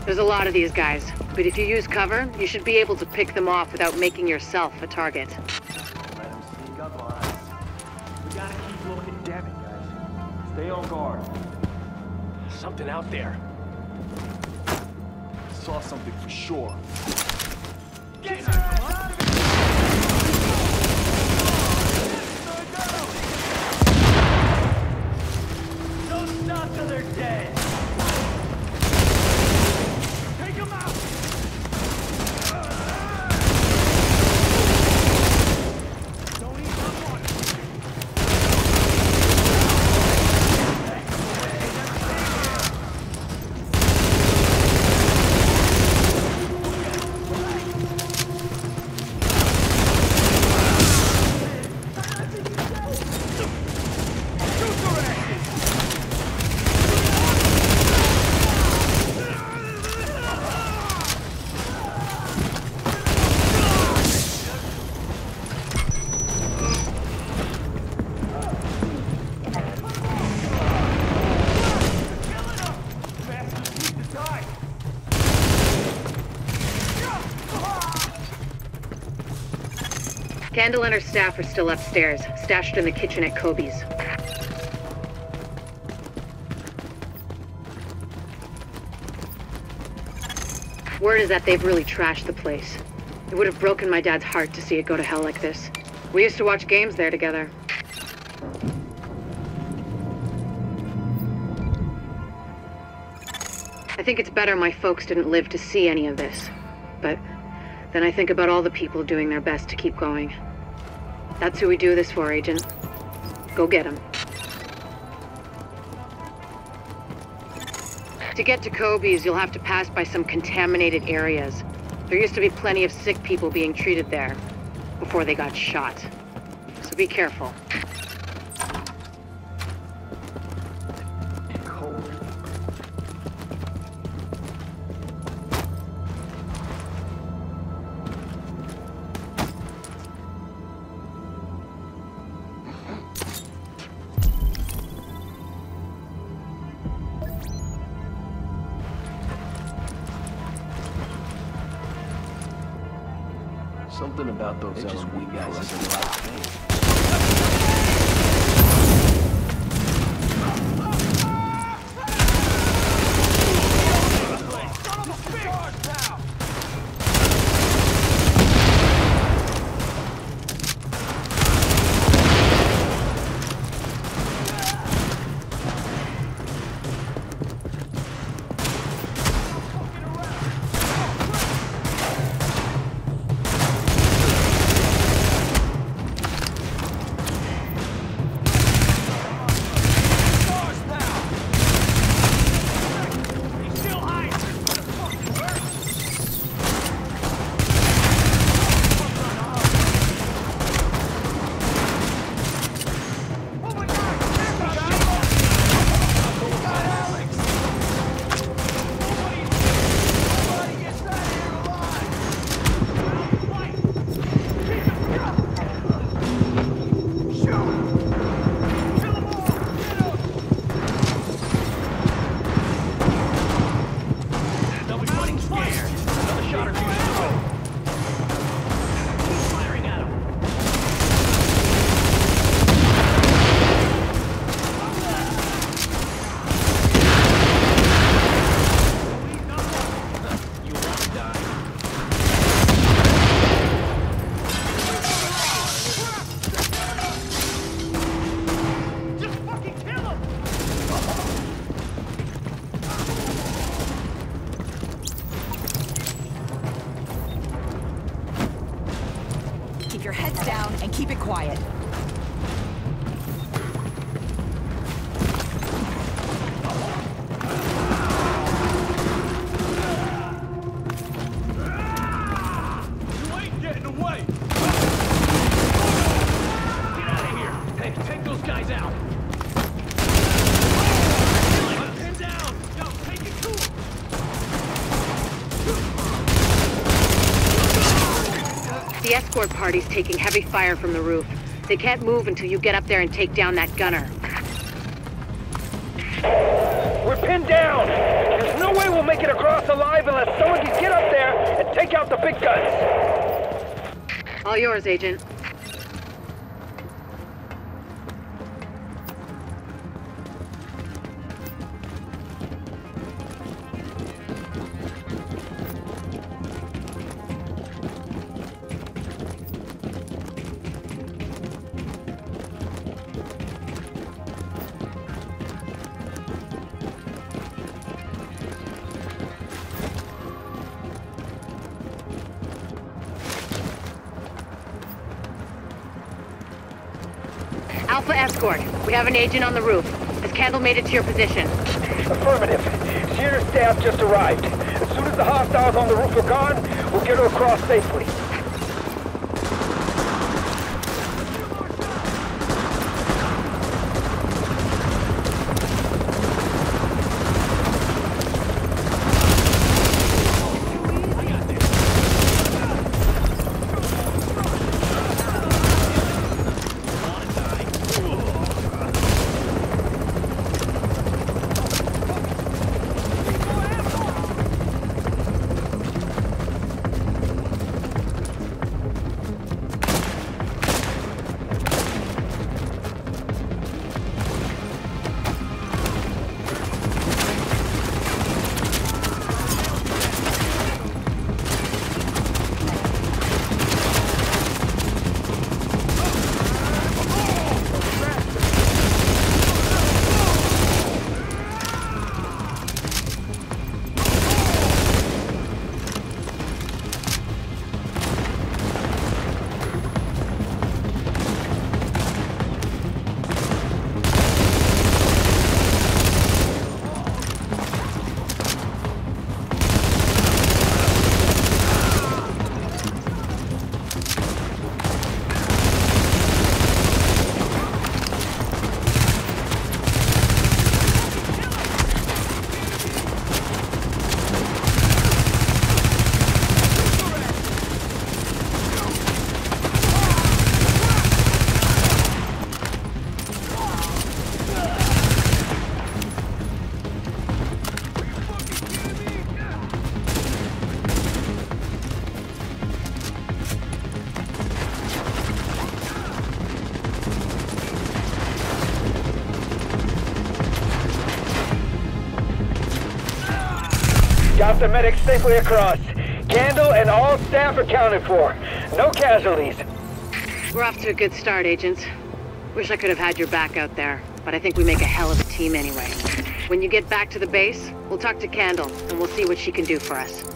There's a lot of these guys, but if you use cover, you should be able to pick them off without making yourself a target. Let them sneak up on us. We gotta keep looking. Damn it, guys. Stay on guard. Something out there. Saw something for sure. Get her out of here! Don't stop till they're dead. Take them out! Don't eat up on it. Candle and her staff are still upstairs, stashed in the kitchen at Kobe's. Word is that they've really trashed the place. It would have broken my dad's heart to see it go to hell like this. We used to watch games there together. I think it's better my folks didn't live to see any of this. But then I think about all the people doing their best to keep going. That's who we do this for, Agent. Go get them. To get to Kobe's, you'll have to pass by some contaminated areas. There used to be plenty of sick people being treated there before they got shot. So be careful. Something about those LMB guys isn't the right thing. Keep your heads down and keep it quiet. You ain't getting away! Get out of here! Hey, take those guys out! Pin down! Yo, take it to him! The escort party's taking heavy fire from the roof. They can't move until you get up there and take down that gunner. We're pinned down! There's no way we'll don't make it across alive unless someone can get up there and take out the big guns. All yours, Agent. Alpha Escort, we have an agent on the roof. Has Candle made it to your position? Affirmative. Shearer's staff just arrived. As soon as the hostiles on the roof are gone, we'll get her across safely. Got the medics safely across. Candle and all staff accounted for. No casualties. We're off to a good start, agents. Wish I could have had your back out there, but I think we make a hell of a team anyway. When you get back to the base, we'll talk to Candle, and we'll see what she can do for us.